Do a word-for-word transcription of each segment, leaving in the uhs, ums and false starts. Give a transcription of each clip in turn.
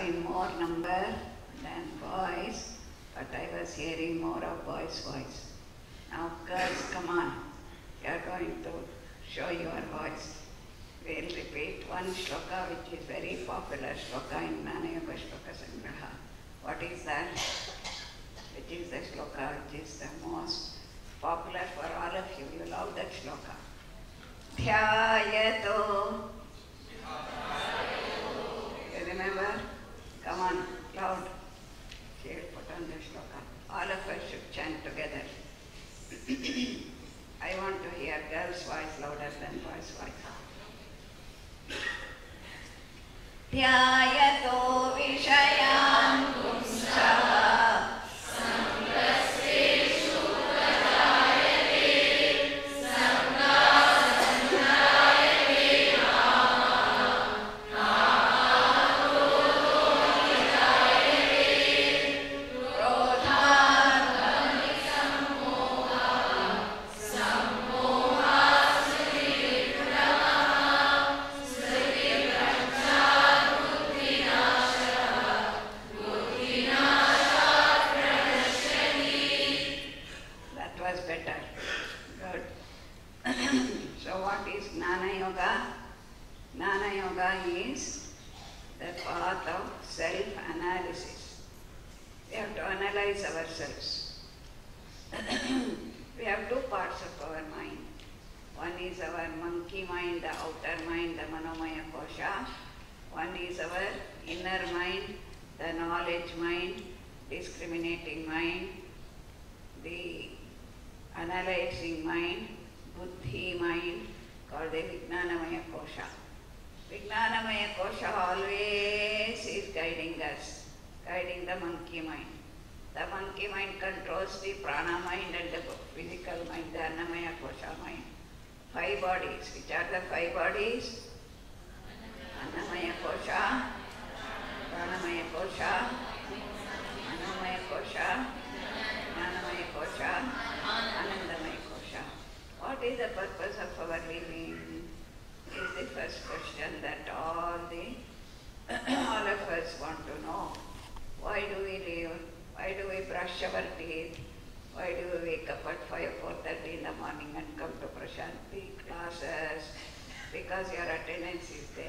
in more number than boys, but I was hearing more of boys' voice. Now girls, come on, you are going to show your voice. We'll repeat one shloka which is very popular shloka in Jnana Yoga Shloka Sangraha. What is that? Which is the shloka which is the most popular for all of you. You love that shloka. Dhyayato. You remember? Come on, loud. Here, put on the shloka. All of us should chant together. I want to hear girls' voice louder than boys' voice. Dhyayato vishayan punsah samprasteshu prajayate samprasanjayate nama namato vijayate krodhartam sammoha sammoha better. Good. So what is Jnana Yoga? Jnana Yoga is the path of self-analysis. We have to analyze ourselves. We have two parts of our mind. One is our monkey mind, the outer mind, the Manomaya Kosha. One is our inner mind, the knowledge mind, discriminating mind, the analyzing mind, buddhi mind, called the Vijnanamaya Kosha. Vijnanamaya Kosha always is guiding us, guiding the monkey mind. The monkey mind controls the prana mind and the physical mind, the Annamaya Kosha mind. Five bodies. Which are the five bodies? Annamaya Kosha, Pranamaya Kosha, Manomaya Kosha, Jnanamaya Kosha, Anandamaya Kosha. What is the purpose of our living? Is the first question that all the all of us want to know. Why do we live? Why do we brush our teeth? Why do we wake up at five, four thirty in the morning and come to Prashanti classes? Because your attendance is there.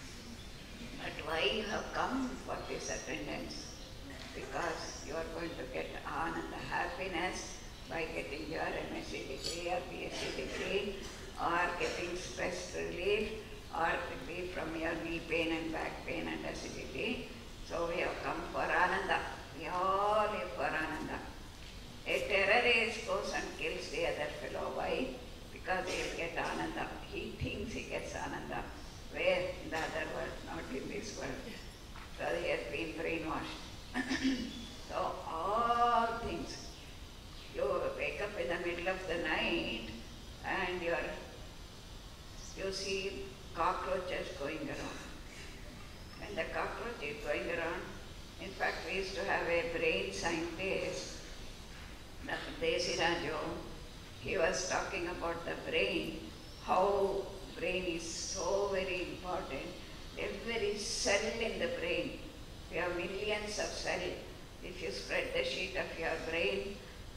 But why you have come for this attendance? Because you are going to get ananda, happiness by getting your M S c degree or B S c degree, or getting stress relief, or relief from your knee pain and back pain and acidity. So we have come for ananda. We all live for ananda. A terrorist goes and kills the other fellow. Why? Because he will get ananda. He thinks he gets ananda. Where? In the other world, not in this world. So he has been brainwashed. So all things, you wake up in the middle of the night and you are, you see cockroaches going around. When the cockroach is going around, in fact we used to have a brain scientist, Doctor Desiraju. He was talking about the brain, how brain is so very important. Every cell in the brain, we have millions of cells. If you spread the sheet of your brain,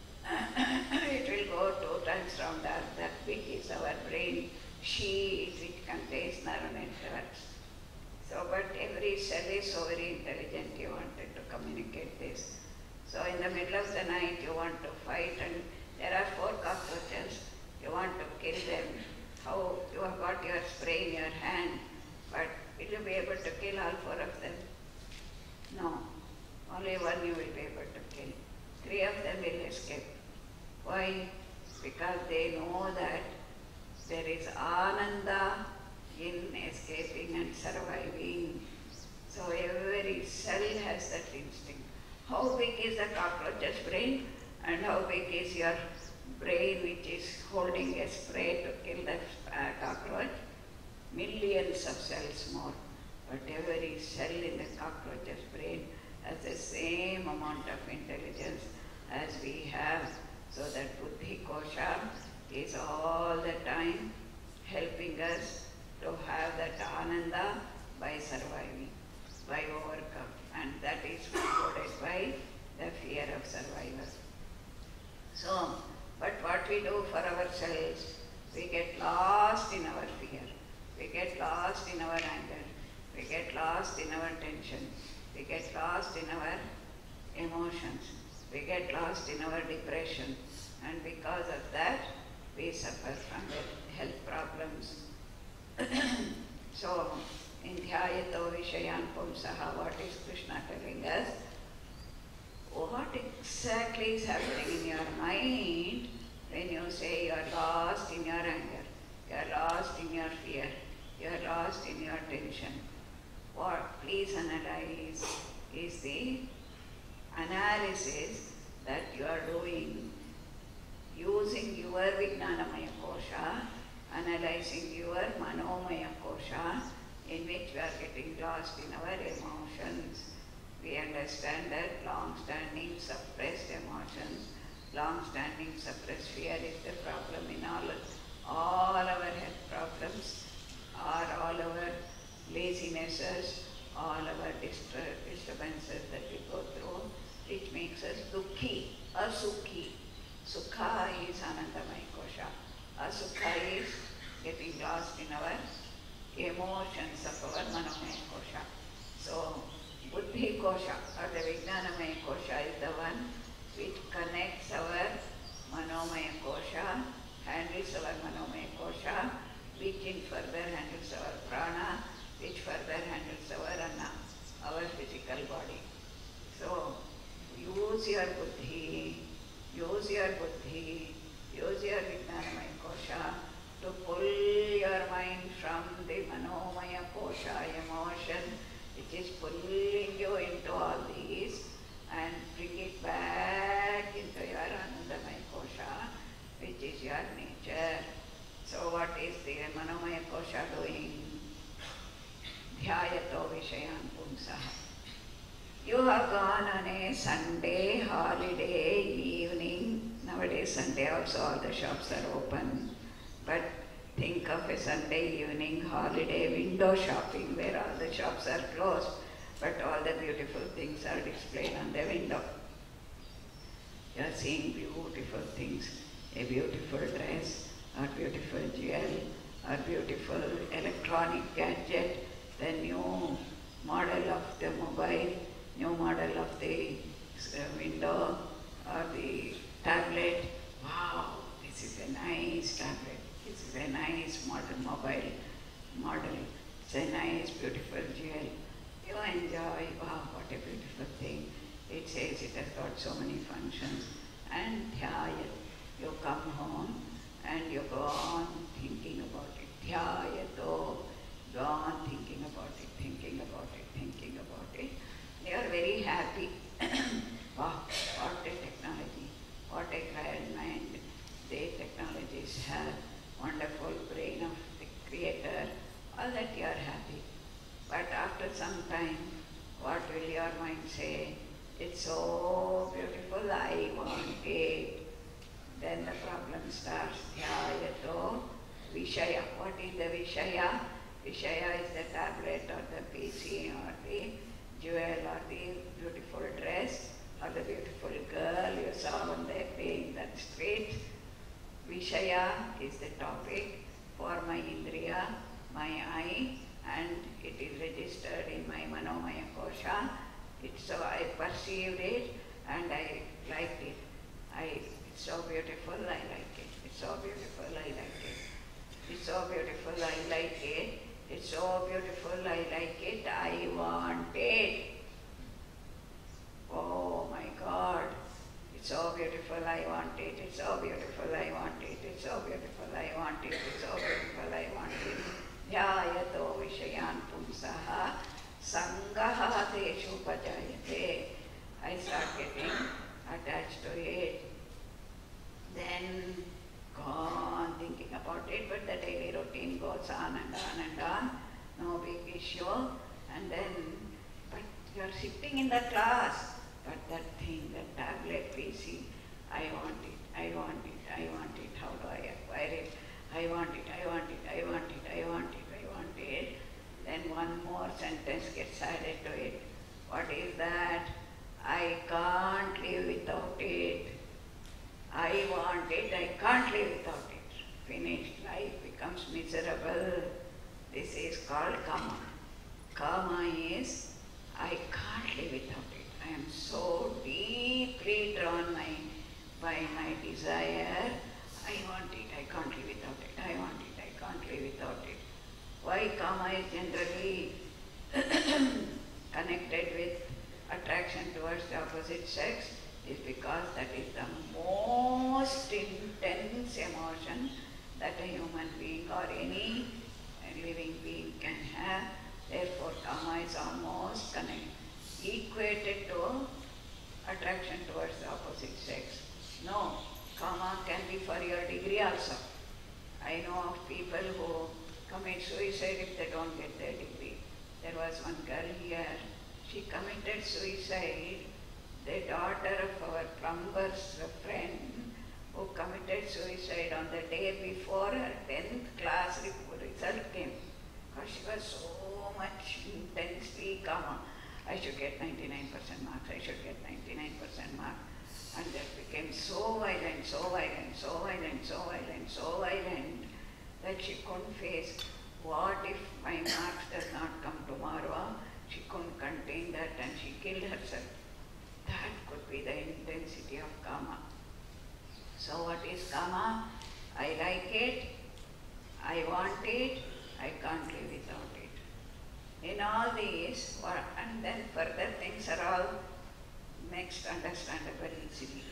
it will go two times round that. That big is our brain sheet which contains neural networks. So, but every cell is so very intelligent, you wanted to communicate this. So in the middle of the night you want to fight and there are four cockroaches, you want to kill them. How? You have got your spray in your hand, but will you be able to kill all four of them? No. Only one you will be able to kill. Three of them will escape. Why? Because they know that there is ananda in escaping and surviving. So every cell has that instinct. How big is the cockroach's brain and how big is your brain which is holding a spray to kill the uh, cockroach? Millions of cells more. But every cell in the cockroach's brain has the same amount of intelligence as we have. So that Buddhi Kosha is all the time helping us to have that ananda by surviving, by overcome, So, but what we do for ourselves, we get lost in our fear, we get lost in our anger, we get lost in our tension, we get lost in our emotions, we get lost in our depression, and because of that, we suffer from the health problems. So, in Dhyayato Vishayan Pumsaha, what is Krishna telling us? What exactly is happening in your mind when you say you are lost in your anger, you are lost in your fear, you are lost in your tension? What please analyze is the analysis that you are doing using your Vijnanamaya Kosha, analyzing your Manomaya Kosha, in which we are getting lost in our emotions. We understand that long-standing suppressed emotions, long-standing suppressed fear is the problem in all, all our health problems, or all our lazinesses, all our disturbances that we go through, which makes us dukhi, asukhi. Sukha is Anandamaya Kosha. Asukha is getting lost in our emotions of our Manomaya Kosha. So, Buddhi Kosha or the Vijnanamaya Kosha is the one which connects our Manomaya Kosha, handles our Manomaya Kosha, which in further handles our prana, which further handles our anna, our physical body. So, use your Buddhi, use your Buddhi, use your Vijnanamaya Kosha to pull your mind from the Manomaya Kosha emotion, which is pulling you into all these, and bring it back into your Anandamaya Kosha, which is your nature. So what is the Manomaya Kosha doing? Dhyayato Vishayan Pumsaha. You have gone on a Sunday, holiday, evening. Nowadays Sunday also all the shops are open. But think of a Sunday evening holiday window shopping where all the shops are closed, but all the beautiful things are displayed on the window. You are seeing beautiful things, a beautiful dress, or beautiful jewel, or beautiful electronic gadget, the new model of the mobile, new model of the window, or the tablet. Wow, this is a nice tablet. This is a nice modern mobile model. It's a nice, beautiful jewel. You enjoy, wow, what a beautiful thing. It says it has got so many functions. And dhyayat, you come home and you go on thinking about it. Dhyayato, go on thinking about it, thinking about it, thinking about it. You are very happy. Wow, what a technology, what a grand mind the technologies have. Wonderful brain of the creator, all that you are happy. But after some time, what will your mind say? It's so beautiful, I want it. Then the problem starts. Dhyayato Vishaya. What is the Vishaya? Vishaya is the tablet or the P C or the jewel or the beautiful dress or the beautiful girl you saw on the day in that street. Vishaya is the topic for my Indriya, my eye, and it is registered in my Manomaya Kosha. It, so I perceived it and I liked it. I, it's so beautiful, I like it. It's so beautiful, I like it. It's so beautiful, I like it. It's so beautiful, I like it. I want it. Oh my God. It's so beautiful, I want it. It's so beautiful, I want it. It's so beautiful, I want it. It's so beautiful, I want it. Dhyayato Vishayan Pumsaha Sangaha Teshu Pajayate. I start getting attached to it. Then go on thinking about it, but the daily routine goes on and on and on. No big issue. And then, but you're sitting in the class. But that thing, that tablet P C, I want it, I want it, I want it, how do I acquire it? I want it, I want it, I want it, I want it, I want it. Then one more sentence gets added to it. What is that? I can't live without it. I called kama. Kama is, I can't live without it. I am so deeply drawn my, by my desire. I want it, I can't live without it. I want it, I can't live without it. Why kama is generally connected with attraction towards the opposite sex is because that is the most intense emotion that a human being or any living being can have. Therefore, kama is almost connected, equated to attraction towards the opposite sex. No, kama can be for your degree also. I know of people who commit suicide if they don't get their degree. There was one girl here, she committed suicide. The daughter of our plumber's friend who committed suicide on the day before her tenth class result came. Because she was so much intensely kama. I should get ninety-nine percent marks, I should get ninety-nine percent marks. And that became so violent, so violent, so violent, so violent, so violent that she couldn't face what if my marks does not come tomorrow. She couldn't contain that and she killed herself. That could be the intensity of kama. So what is kama? I like it, I want it, I can't live without it. In all these, and then further things are all next understandable easily.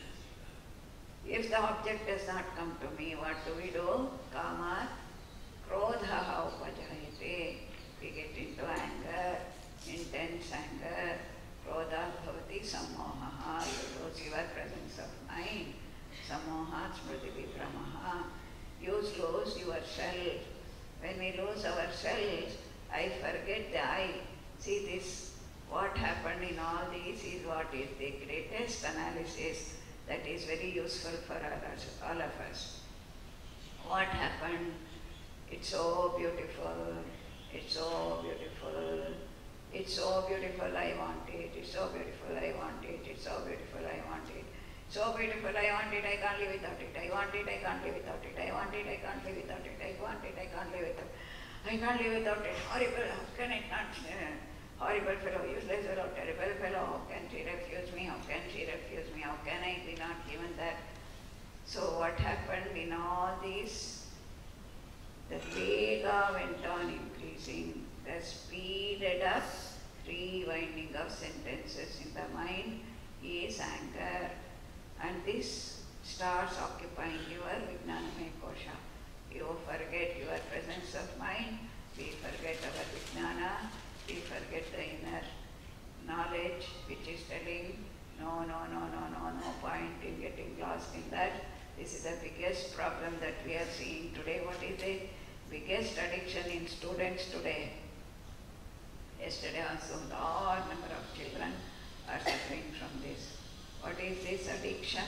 If the object does not come to me, what do we do? Kama, krodha upajayate. We get into anger, intense anger. Krodha bhavati sammoha. You lose your presence of mind. Sammoha smriti vibramaha. You lose yourself. When we lose ourselves, I forget the I. See this, what happened in all these is what is the greatest analysis that is very useful for us, all of us. What happened? It's so beautiful, it's so beautiful, it's so beautiful, I want it, it's so beautiful, I want it, it's so beautiful, I want it. So beautiful, I want it, I can't live without it, I want it, I can't live without it, I want it, I can't live without it, I want it, I can't live without it. I can't live without it. Horrible, how can it not? Uh, horrible fellow, useless fellow, terrible fellow, how can she refuse me? How can she refuse me? How can I be not given that? So what happened in all these? The vega went on increasing, the speeded up rewinding of sentences in the mind is anger, and this starts occupying your vijnanamaya kosha. You forget your presence of mind, we forget our vijnana, we forget the inner knowledge which is telling no, no, no, no, no, no point in getting lost in that. This is the biggest problem that we are seeing today. What is the biggest addiction in students today? Yesterday also a large number of children are suffering from this. What is this addiction?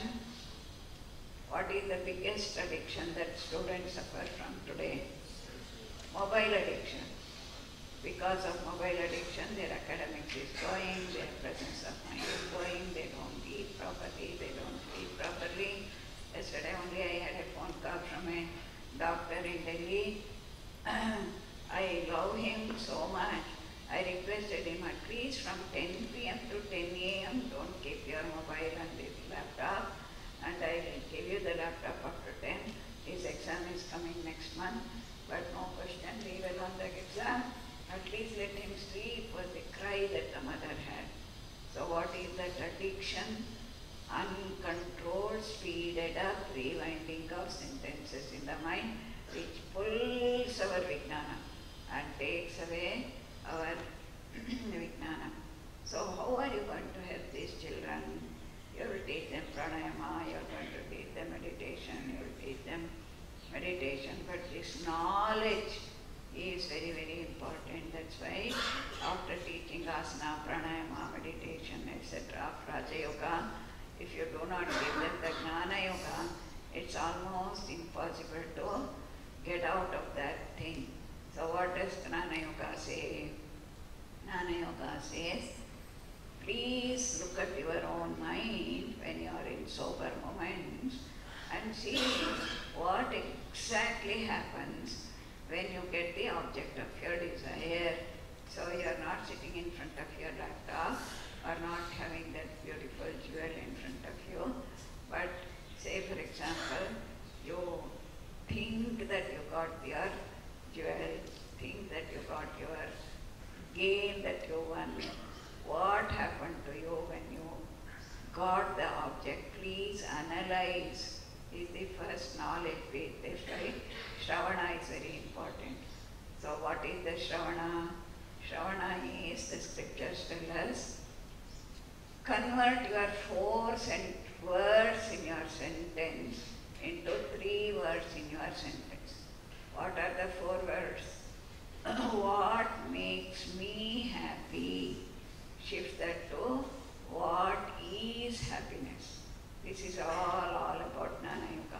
What is the biggest addiction that students suffer from today? Mobile addiction. Because of mobile addiction, their academics is going, their presence of mind is going, they don't eat properly, they don't sleep properly. Yesterday only I had a phone call from a doctor in Delhi. I love him so much. I requested him at least from ten p m to ten a m don't keep your mobile and this laptop, and I will give you the laptop after ten. His exam is coming next month, but no question, we will on the exam. At least let him sleep was the cry that the mother had. So what is that addiction? Uncontrolled, speeded up rewinding of sentences in the mind, which pulls our vijnana and takes away our vijnana. So how are you going to help these children? You will teach them pranayama, you are going to teach them meditation, you will teach them meditation, but this knowledge is very, very important. That's why after teaching asana, pranayama, meditation, et cetera, Raja Yoga, if you do not give them the Jnana Yoga, it's almost impossible to get out of that thing. So what does Jnana Yoga say? Jnana Yoga says, please look at your own mind when you are in sober moments and see what exactly happens when you get the object of your desire. there. So you are not sitting in front of your laptop or not having that beautiful jewel in front of you. But say for example, you think that you got your jewel, think that you got your game that you won. What happened to you when you got the object? Please analyze. Is the first knowledge base. That's why Shravana is very important. So what is the Shravana? Shravana is, the scriptures tell us, convert your four cent- words in your sentence into three words in your sentence. What are the four words? What makes me happy? Shift that to what is happiness. This is all, all about Jnana Yoga.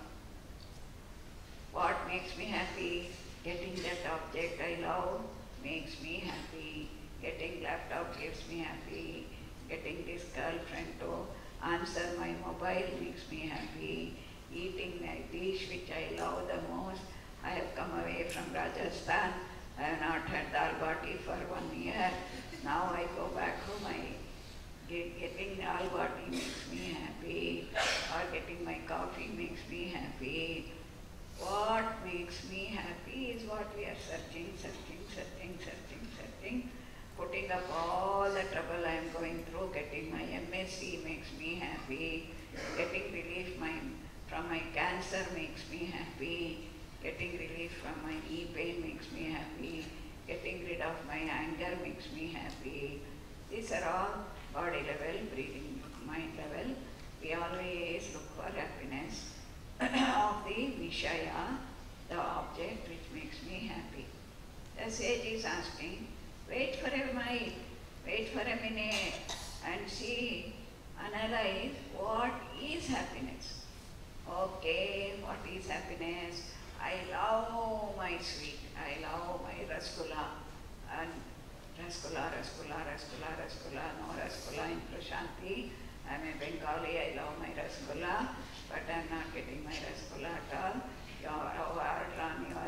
What makes me happy? Getting that object I love makes me happy. Getting laptop gives me happy. Getting this girlfriend to answer my mobile makes me happy. Eating my dish which I love the most. I have come away from Rajasthan. I have not had dal bati for one year. Now I go back home. I get, getting dal bati makes me happy. Or getting my coffee makes me happy. What makes me happy is what we are searching, searching, searching, searching, searching. Putting up all the trouble I am going through. Getting my M S c makes me happy. Getting relief my, from my cancer makes me happy. Getting relief from my knee pain makes me happy. Getting rid of my anger makes me happy. These are all body level, breathing, mind level. We always look for happiness of the Vishaya, the object which makes me happy. The sage is asking, wait for a minute, wait for a minute and see, analyze what is happiness. Okay, what is happiness? I love my sweet, I love my rasgulla, and rasgulla, rasgulla, rasgulla, rasgulla, no rasgulla in Prashanti. I am a Bengali, I love my rasgulla, but I am not getting my rasgulla at all. You are over on your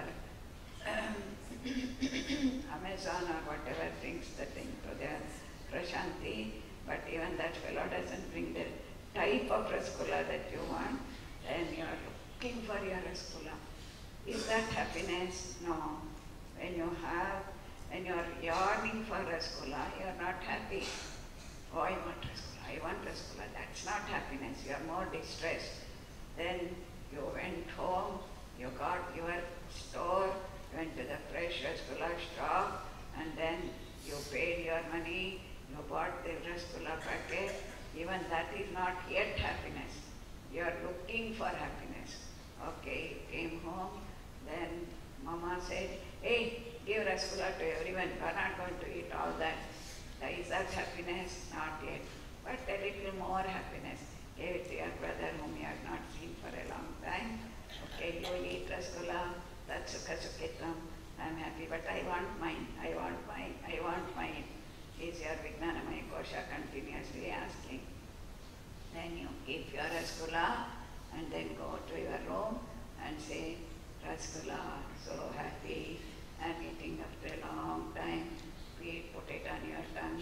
um, Amazon or whatever brings the thing to their Prashanti, but even that fellow doesn't bring the type of rasgulla that you want, then you are looking for your rasgulla. Is that happiness? No. When you have, when you are yearning for rasgulla, you are not happy. Oh, I want rasgulla, I want rasgulla. That's not happiness. You are more distressed. Then you went home, you got your store, went to the fresh rasgulla shop, and then you paid your money, you bought the rasgulla packet. Even that is not yet happiness. You are looking for happiness. Okay, you came home, then Mama said, hey, give rasgulla to everyone, you are not going to eat all that. Is that happiness? Not yet. But a little more happiness. Give it to your brother whom you have not seen for a long time. Okay, you will eat rasgulla, that's sukha sukhitam. I am happy, but I want mine, I want mine, I want mine. Is your Vijnanamaya Kosha continuously asking. Then you keep your rasgulla and then go to your room and say, rasgulla, so happy, I am eating after a long time. Please put it on your tongue.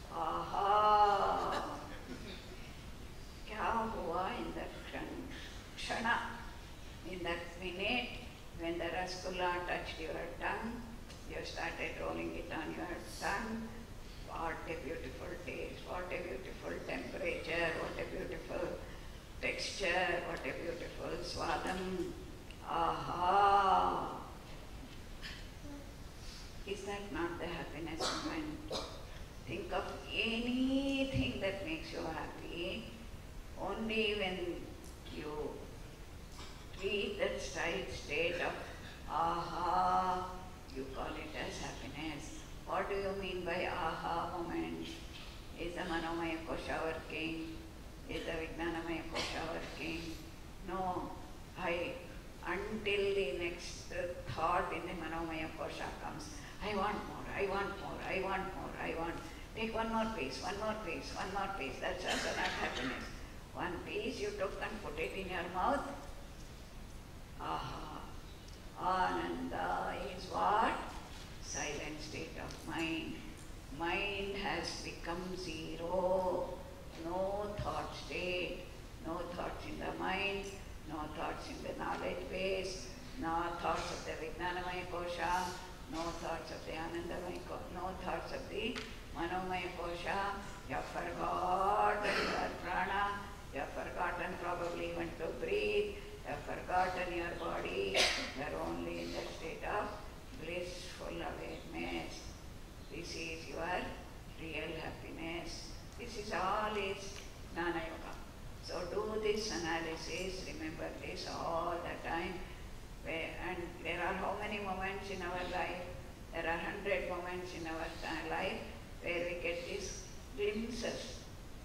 Aha! Kya hua in that kshana, in that minute when the rasgulla touched your tongue, you started rolling it on your tongue. What a beautiful taste, what a beautiful temperature, what a beautiful texture, what a beautiful swadam. Aha! Is that not the happiness moment? Think of anything that makes you happy. Only when you reach that state of aha, you call it as happiness. What do you mean by aha moment? Is the Manomaya Kosha working? Is the Vijnanamaya Kosha working? No. I, until the next thought in the Manomaya Kosha comes, I want more, I want more, I want more, I want. Take one more piece, one more piece, one more piece. That's also not happiness. One piece you took and put it in your mouth. Aha. Ananda is what? Silent state of no thoughts of the Anandamaya Kosha, no thoughts of the Manomaya Kosha. You have forgotten your prana, you have forgotten probably even to breathe, you have forgotten your body, you are only in the state of blissful awareness. This is your real happiness. This is all is Jnana Yoga. So do this analysis, remember this all the time. Where, and there are how many moments in our life? There are hundred moments in our life where we get these glimpses.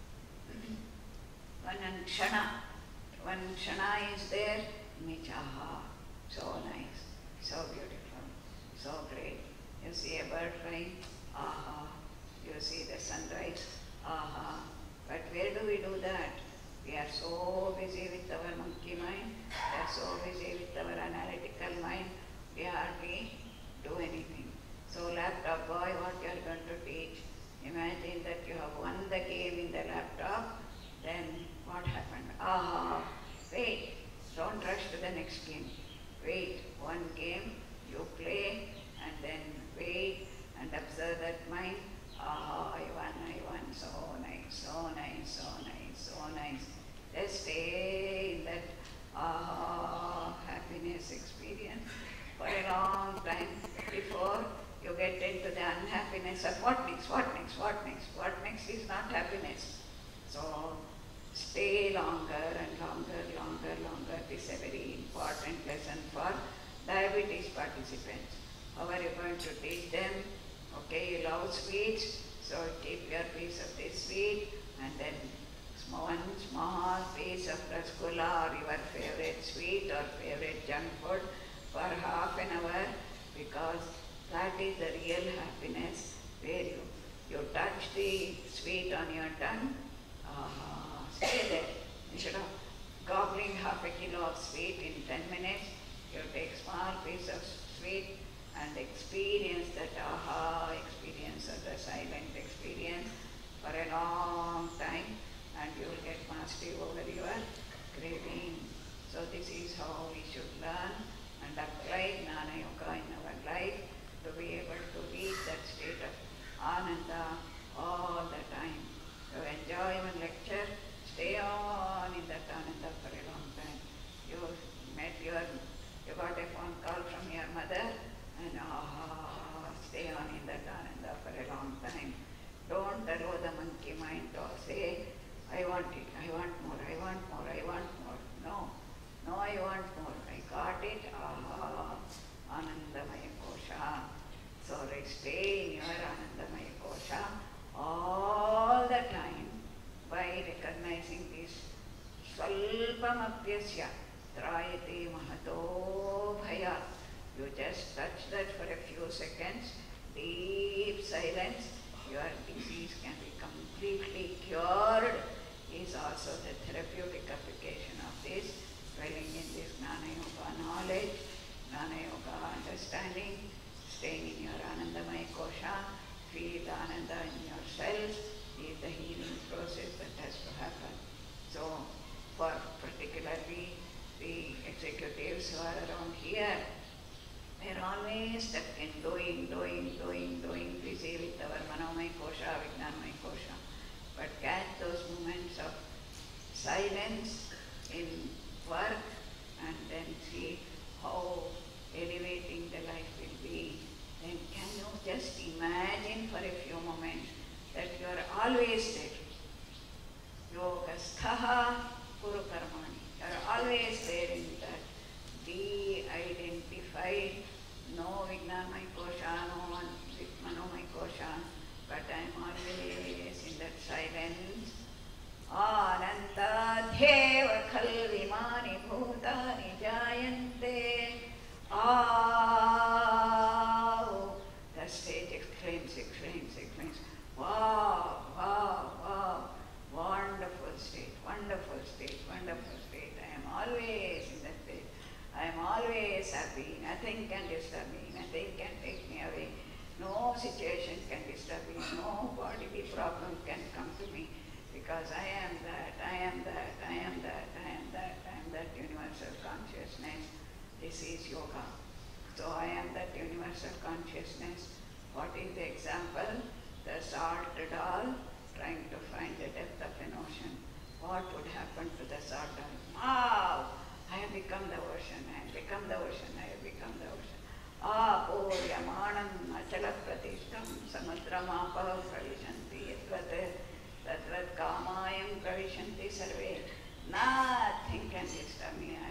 One kshana, one kshana is there, which aha, so nice, so beautiful, so great. You see a bird flying, aha. You see the sunrise, aha. But where do we do that? We are so busy with our monkey mind, we are so busy with our analytical mind, we hardly do anything. So laptop boy, what you are going to teach? Imagine that you have won the game in the laptop, then what happened? Ah, wait, don't rush to the next game. Wait, one game, you play, and then wait and observe that mind. Ah, I won, I won, so nice, so nice, so nice, so nice. Just stay in that ah, happiness experience for a long time before you get into the unhappiness of what next, what next, what next, what next is not happiness. So stay longer and longer, longer, longer. This is a very important lesson for diabetes participants. How are you going to teach them? Okay, you love sweets, so keep your piece of this sweet and then one small piece of rasgulla or your favorite sweet or favorite junk food for half an hour, because that is the real happiness where you, you touch the sweet on your tongue, uh, stay there. Instead of gobbling half a kilo of sweet in ten minutes, you take small piece of sweet and experience that aha experience or the silent experience for a long time, and you will get mastery over your craving. So this is how we should learn and apply Jnana Yoga in our life to be able to reach that state of Ananda all the time. So enjoy one lecture, stay on in that Ananda for a long time. You met your, you got a phone call from your mother, and ah, stay on in that Ananda for a long time. Don't allow the monkey mind to say, I want it, I want more, I want more, I want more. No, no, I want more. I got it, aha, Anandamaya Kosha. So stay in your Anandamaya Kosha all the time by recognizing this Svalpamapyasya Trayate Mahato Bhaya. You just touch that for a few seconds, deep silence, your disease can be completely cured. Is also the therapeutic application of this, dwelling in this Jnana Yoga knowledge, Jnana Yoga understanding, staying in your Anandamaya Kosha, feel the Ananda in yourself, is the healing process that has to happen. So, for particularly the executives who are around here, we are always stuck in doing, doing, doing, doing, busy with our Manomaya Kosha, Vijnanamaya Kosha. But catch those moments of silence in work and then see how elevating the life will be. Then can you just imagine for a few moments that you are always there. Yogasthaha Kuru Karmani. You are always there in that de-identified, no Vijnanamaya Kosha, no Manomaya Kosha, but I am always in that silence. Ananta Dhyeva Khalvimani Bhutani Jayante. Ah, the stage exclaims, exclaims, exclaims. Wow, wow, wow. Wonderful state, wonderful state, wonderful state. I am always in that state. I am always happy. Nothing can disturb me. Nothing can take me away. No situation can disturb me, no bodily problem can come to me, because I am that, I am that, I am that, I am that, I am that universal consciousness. This is yoga. So I am that universal universal consciousness. What is the example? The salt doll trying to find the depth of an ocean. What would happen to the salt doll? Ah, I have become the ocean, I have become the ocean, I have become the ocean. Apoyamanam achala pratishtam samudramapah pravishanti yatvat tatvat kamayam pravishanti sarve. Nothing can disturb me. I